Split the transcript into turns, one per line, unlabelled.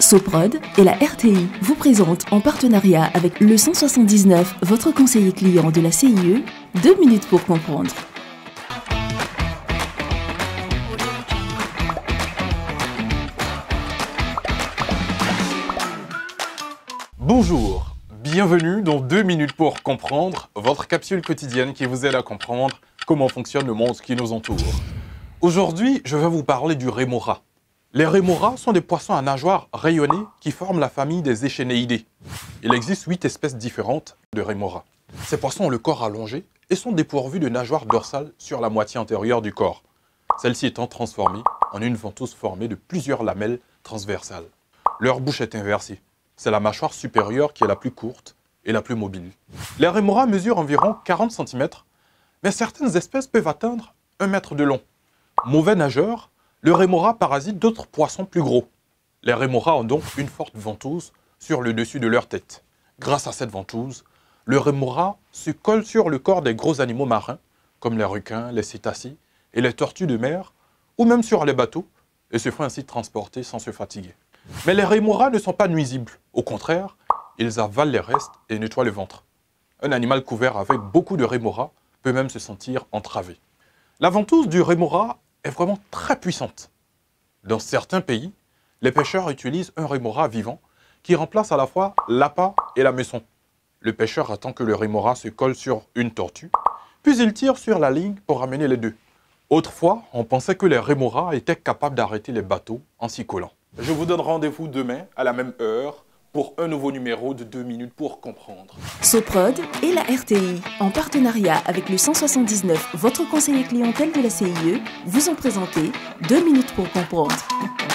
Soprod et la RTI vous présentent en partenariat avec le 179, votre conseiller client de la CIE, 2 minutes pour comprendre.
Bonjour, bienvenue dans 2 minutes pour comprendre, votre capsule quotidienne qui vous aide à comprendre comment fonctionne le monde qui nous entoure. Aujourd'hui, je vais vous parler du rémora. Les rémoras sont des poissons à nageoires rayonnées qui forment la famille des échénéidés. Il existe 8 espèces différentes de rémoras. Ces poissons ont le corps allongé et sont dépourvus de nageoires dorsales sur la moitié antérieure du corps, celle-ci étant transformée en une ventouse formée de plusieurs lamelles transversales. Leur bouche est inversée. C'est la mâchoire supérieure qui est la plus courte et la plus mobile. Les rémoras mesurent environ 40 cm, mais certaines espèces peuvent atteindre 1 mètre de long. Mauvais nageurs, le rémora parasite d'autres poissons plus gros. Les rémoras ont donc une forte ventouse sur le dessus de leur tête. Grâce à cette ventouse, le rémora se colle sur le corps des gros animaux marins, comme les requins, les cétacés et les tortues de mer, ou même sur les bateaux, et se font ainsi transporter sans se fatiguer. Mais les rémoras ne sont pas nuisibles. Au contraire, ils avalent les restes et nettoient le ventre. Un animal couvert avec beaucoup de rémora peut même se sentir entravé. La ventouse du rémora est vraiment très puissante. Dans certains pays, les pêcheurs utilisent un rémora vivant qui remplace à la fois l'appât et la meçon. Le pêcheur attend que le rémora se colle sur une tortue, puis il tire sur la ligne pour ramener les deux. Autrefois, on pensait que les rémoras étaient capables d'arrêter les bateaux en s'y collant. Je vous donne rendez-vous demain à la même heure pour un nouveau numéro de 2 minutes pour comprendre.
Soprod et la RTI, en partenariat avec le 179, votre conseiller clientèle de la CIE, vous ont présenté 2 minutes pour comprendre.